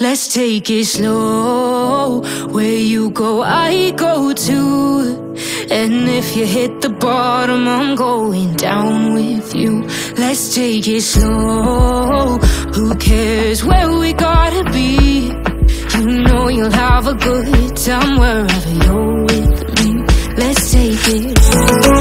Let's take it slow. Where you go, I go too. And if you hit the bottom, I'm going down with you. Let's take it slow. Who cares where we gotta be? You know you'll have a good time wherever you're with me. Let's take it slow.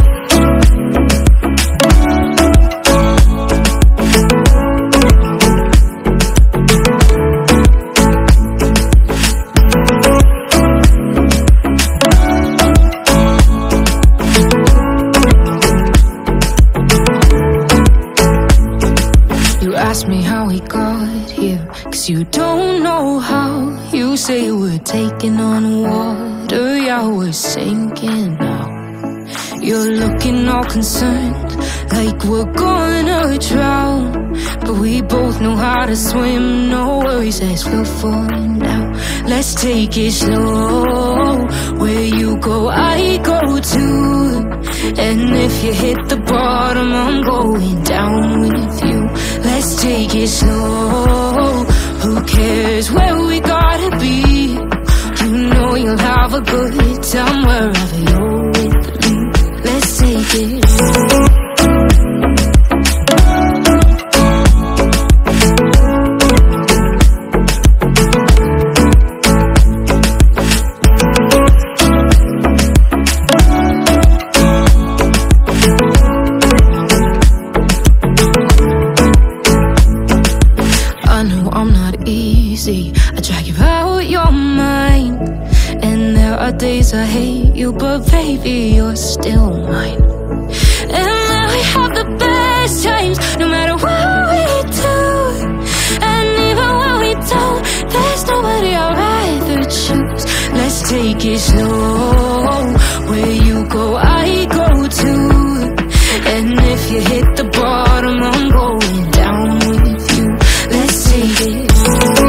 Ask me how we got here, 'cause you don't know how. You say we're taking on water, yeah, we're sinking now. You're looking all concerned, like we're gonna drown. But we both know how to swim, no worries as we're falling down. Let's take it slow. Where you go, I go too. And if you hit the bottom, I'm going down with you. Let's take it slow. Who cares where we gotta be? You know you'll have a good time wherever you're with me. Let's take it slow. I drag you out your mind, and there are days I hate you, but baby, you're still mine. And now we have the best times, no matter what we do. And even when we don't, there's nobody I'd rather choose. Let's take it slow. Where you go, I go too. And if you hit the bottom, I'm going down with you. Let's take it slow.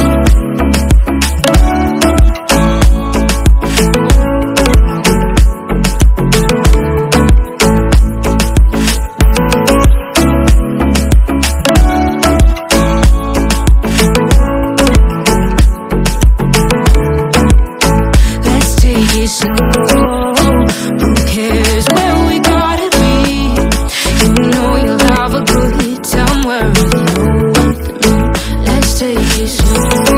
Who cares where we gotta be? You know you'll have a good time wherever you're with me. Let's take it slow.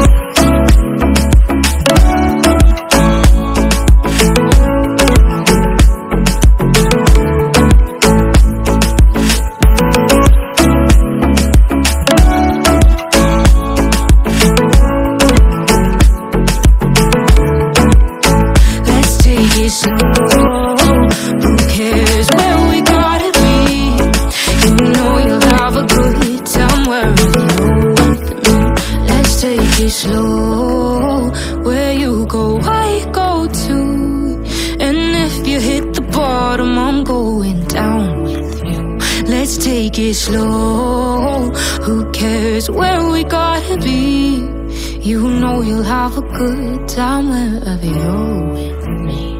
Who cares where we gotta be? You know you'll have a good time wherever you're with me. Let's take it slow. Where you go, I go too. And if you hit the bottom, I'm going down with you. Let's take it slow. Who cares where we gotta be? You know you'll have a good time wherever you're with me.